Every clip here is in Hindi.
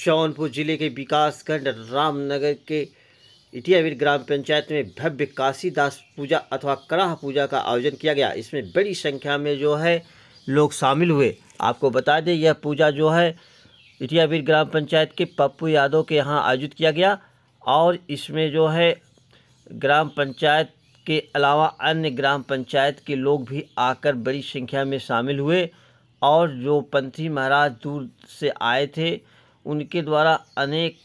जौनपुर जिले के विकासखंड रामनगर के इटियावीर ग्राम पंचायत में भव्य काशीदास पूजा अथवा कड़ाह पूजा का आयोजन किया गया। इसमें बड़ी संख्या में जो है लोग शामिल हुए। आपको बता दें, यह पूजा जो है इटियावीर ग्राम पंचायत के पप्पू यादव के यहाँ आयोजित किया गया और इसमें जो है ग्राम पंचायत के अलावा अन्य ग्राम पंचायत के लोग भी आकर बड़ी संख्या में शामिल हुए और जो पंथी महाराज दूर से आए थे उनके द्वारा अनेक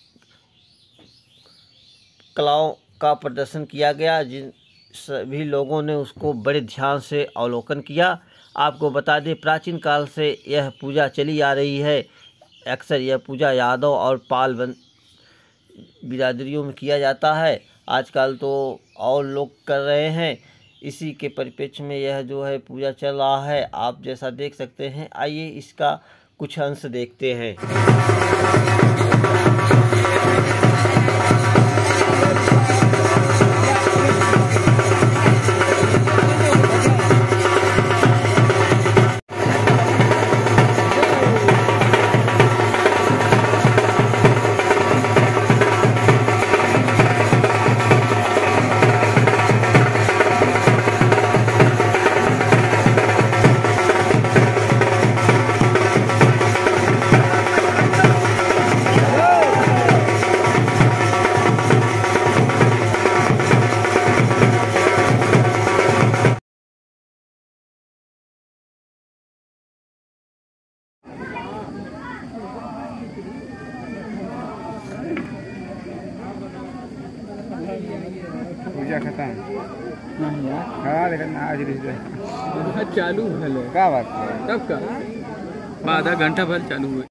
कलाओं का प्रदर्शन किया गया, जिन सभी लोगों ने उसको बड़े ध्यान से अवलोकन किया। आपको बता दें, प्राचीन काल से यह पूजा चली आ रही है। अक्सर यह पूजा यादव और पाल बिरादरियों में किया जाता है। आजकल तो और लोग कर रहे हैं। इसी के परिप्रेक्ष्य में यह जो है पूजा चल रहा है। आप जैसा देख सकते हैं, आइए इसका कुछ अंश देखते हैं। पूजा खत्म खड़ा लेकिन आज रिश्ते चालू है क्या बात है कब का आधा घंटा भर चालू हुए।